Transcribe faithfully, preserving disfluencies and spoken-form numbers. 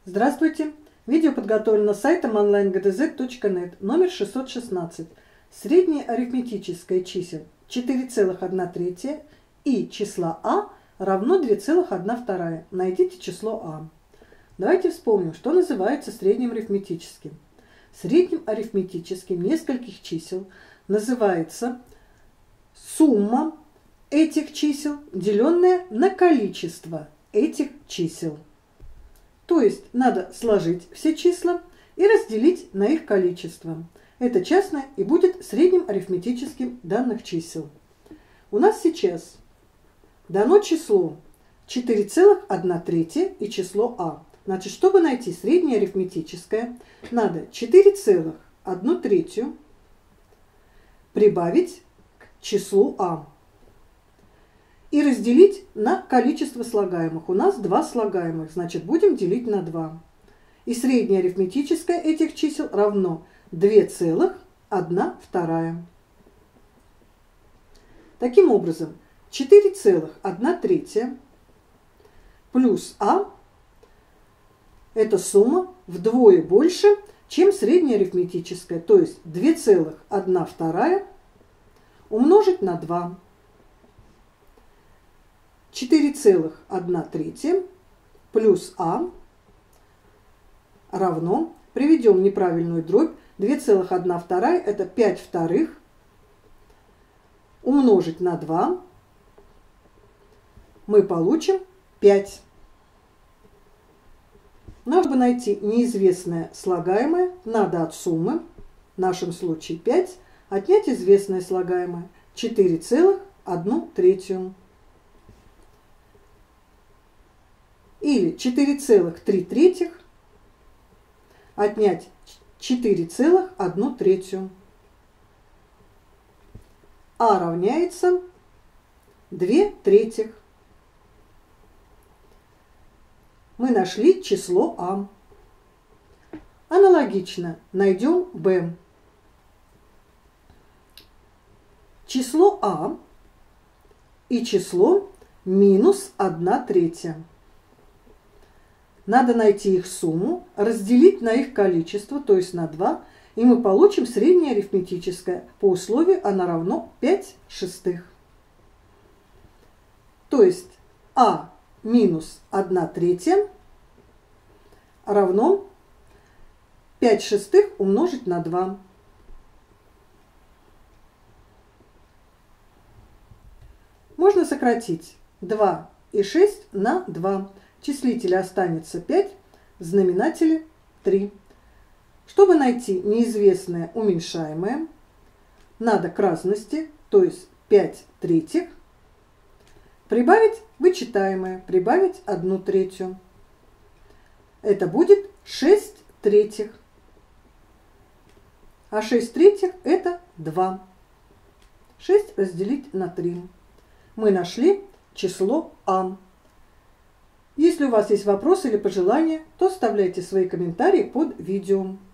Здравствуйте! Видео подготовлено сайтом онлайн гэ дэ зет точка нет, номер шестьсот шестнадцать. Среднее арифметическое чисел четыре целых одна третья и числа а равно две целых одна вторая. Найдите число а. Давайте вспомним, что называется средним арифметическим. Средним арифметическим нескольких чисел называется сумма этих чисел, деленная на количество этих чисел. То есть надо сложить все числа и разделить на их количество. Это частное и будет средним арифметическим данных чисел. У нас сейчас дано число четыре целых одна третья и число а. Значит, чтобы найти среднее арифметическое, надо четыре целых одну третью прибавить к числу а и разделить на количество слагаемых. У нас два слагаемых, значит, будем делить на два. И среднее арифметическое этих чисел равно две целых одна вторая. Таким образом, четыре целых одна третья плюс а – это сумма вдвое больше, чем среднее арифметическое, то есть две целых одна вторая умножить на два. четыре целых одна третья плюс а равно, приведем неправильную дробь, две целых одна вторая – это пять вторых, умножить на два, мы получим пять. Но чтобы найти неизвестное слагаемое, надо от суммы, в нашем случае пять, отнять известное слагаемое четыре целых одна третья. Или четыре целых три третьих отнять четыре целых одна третья. А равняется две третьих. Мы нашли число а. Аналогично найдем б. Число а и число минус одна третья. Надо найти их сумму, разделить на их количество, то есть на два, и мы получим среднее арифметическое. По условию оно равно пять шестых. То есть а минус одна третья равно пять шестых умножить на два. Можно сократить два и шесть на два. В числителе останется пять, в знаменателе три. Чтобы найти неизвестное уменьшаемое, надо к разности, то есть пять третьих, прибавить вычитаемое, прибавить одну третью. Это будет шесть третьих. А шесть третьих это два. шесть разделить на три. Мы нашли число а. Если у вас есть вопросы или пожелания, то оставляйте свои комментарии под видео.